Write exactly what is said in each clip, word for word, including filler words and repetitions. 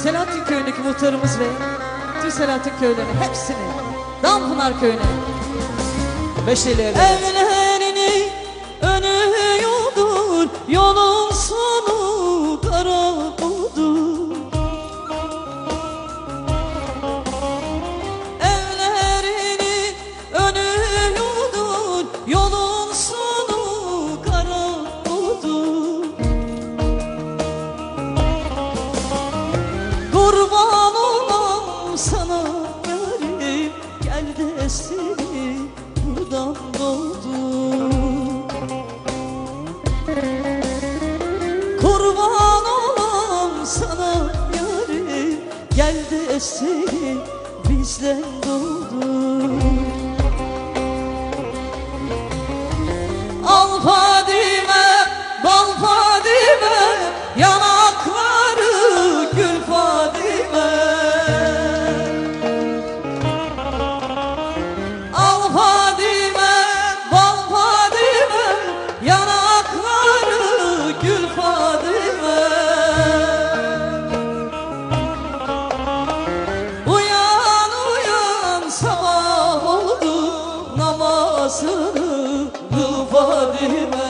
Selahattin köyündeki muhtarımız ve tüm Selahattin köylerine hepsini, Dampınar köyüne beşeli evlerini önüyordur, yolun sonu karakoldur. Evlerini önüyordur, yolun sonu karakoldur. Kurban olam sana yarim, gel de seni buradan doldur. Kurban olam sana yarim, gel de seni bizden doldur. Al Fadime, bal Fadime, yanakları gül Fadime. Al Fadime, bal Fadime, yanakları gül Fadime. Uyan uyan, sabah oldu, namazını kıl Fadime.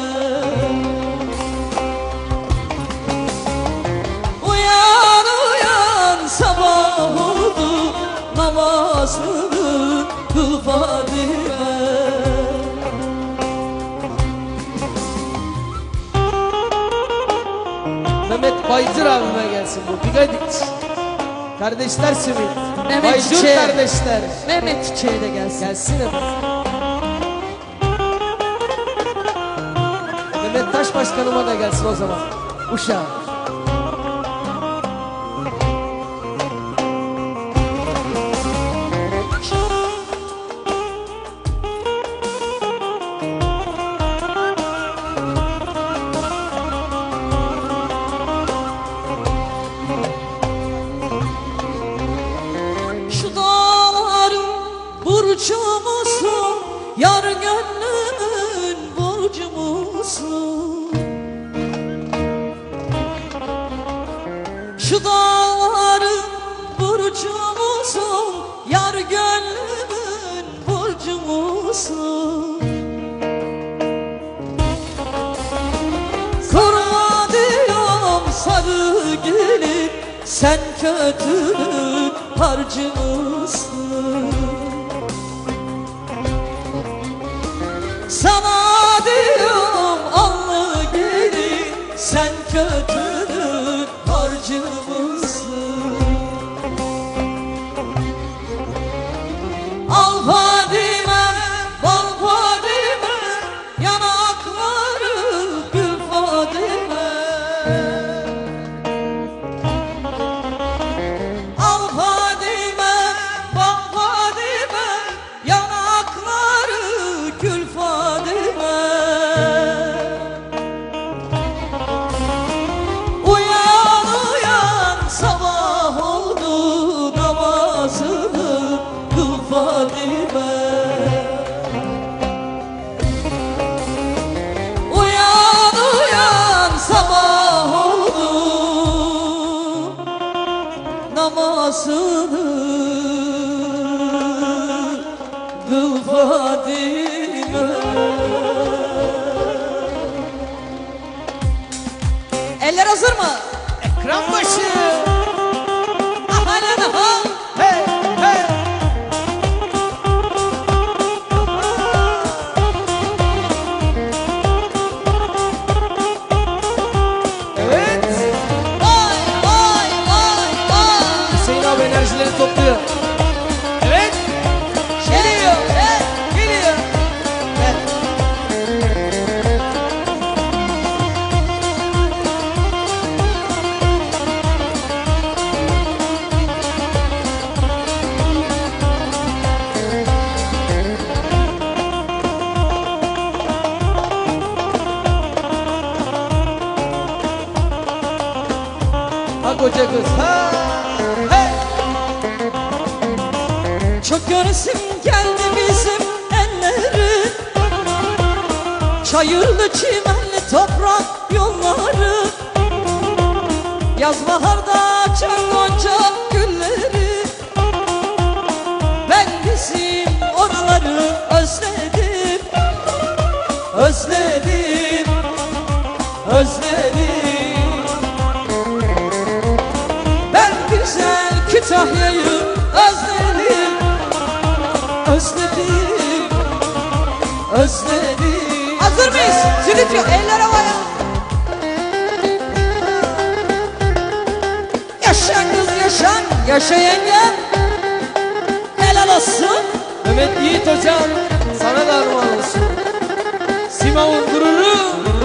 Uyan uyan, sabah oldu, namazını kıl Fadime. Mehmet Baycır abime gelsin bu. Bigadit. Kardeşler Simit. Mehmet Baycır Çiçeği. kardeşler. Mehmet Çiçeği de gelsin. Gelsin efendim. Mehmet Taş Başkanıma da gelsin o zaman. Uşağı. Şu dağların burcu musun, yar gönlümün borcu musun? Şu dağların burcu musun, yar gönlümün borcu musun? Sorma diyorum sarı gelin, sen kötülük harcı mısın? Sana diyorum allı gelin, sen kötülük harcı mısın? Al Fadime, bal Fadime, yanakları gül Fadime. Al Fadime, bal Fadime, yanakları gül Fadime. Uyan uyan, sabah oldu, namazını kıl Fadime. Uyan uyan, sabah oldu, namazını kıl Fadime. Eller hazır mı? Ekran başı. Aman aha. Hey hey. Evet. Vay vay vay vay. Hüseyin abi enerjileri topluyor. Evet. Geliyor, evet, geliyor. Evet. Ha koca kız. Ha. Hey. Çok göresim geldi bizim elleri, çayırlı çimenli toprak yolları. Yaz baharda açar gonca gülleri. Ben bizim oraları özledim. Özledim, özledim. Ben güzel Kütahya'yı özledim. Özledim, özledim. Hazır mıyız? Zülütü eller havaya. Yaşa kız yaşa, yaşa yengem. Helal olsun. Mehmet Yiğit hocam sana da armağan olsun. Simav'ın gururu.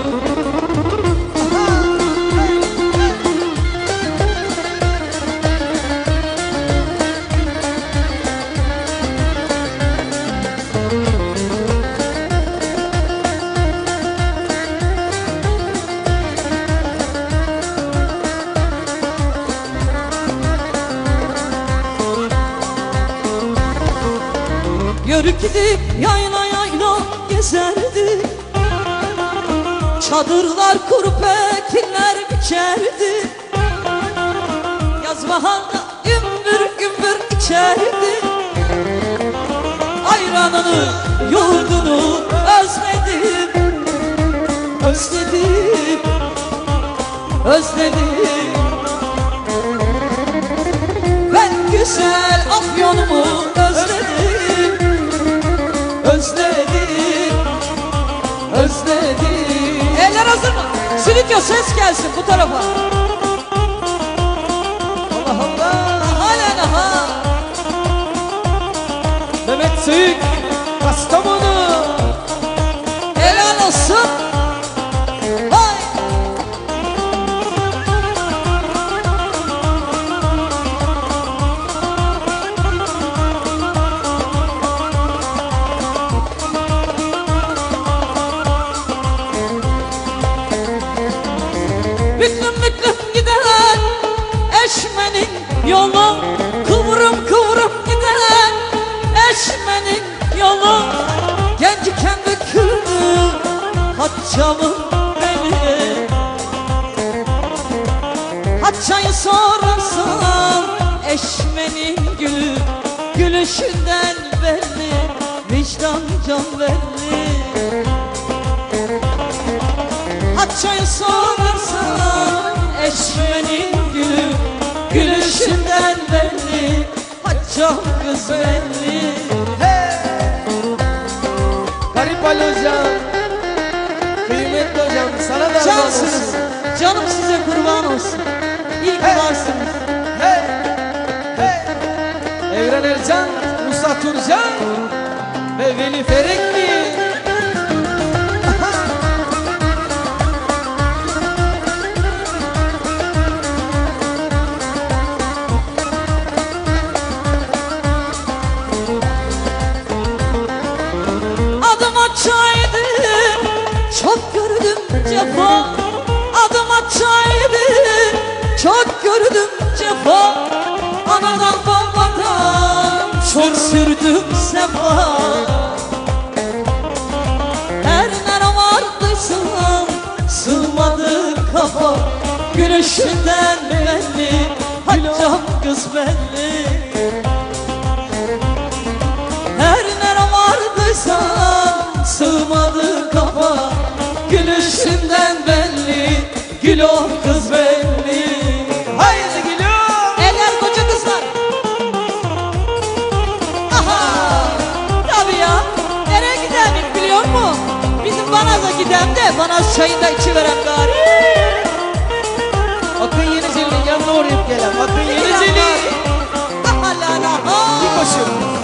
Yörük gidip yayla yayla gezerdi. Çadırlar kurup ekinler biçerdi. Yaz baharda gümbür gümbür içerdi. Ayranını, yoğurdunu özledim. Özledim, özledim. Ben güzel Afyonumu özledim. Özledim, özledim. Eller hazır mı? Zülütü ses gelsin bu tarafa. Allah Allah. Halen aha. Mehmet Söyük Kastamonu. Helal olsun. Vay. Büklüm büklüm giden eşmenin yolu, kıvrım kıvrım giden eşmenin yolu. Gençken büküldü Hatçamın beli. Hatçayı sorarsan eşmenin gülü, gülüşünden belli, vicdan can belli. Hatçayı sorarsan eşmenin gülü, gülüşünden belli, Hatçam kız belli. Garip Ali hocam. Kıymetli hocam sana da armağan Cansınız. olsun. Canım size kurban olsun. İyi ki Hey. varsınız. Hey, hey. Evren Ercan, Musa Turcan ve Veli Ferekli. Adım açaydı, çok gördüm cefa. Adım açaydı, çok gördüm cefa. Anadan babadan çok sürdüm sefa. Her nere vardıysam sığmadı kafa. Gülüşünden belli, Haccam kız belli. Her nere vardıysam sığmadı kafa. Gülüşünden belli, gül o kız belli. Haydi gülüm. Eller koca kızlar. Aha. Tabii ya. Nereye gidelim biliyor musun? Bizim Banaz'a gidem de Banaz çayında içiveren gari. Akın Yeniceli'nin yanına uğrayıp gelen. Akın Yeniceli. Aha la la ha. Bir koşu.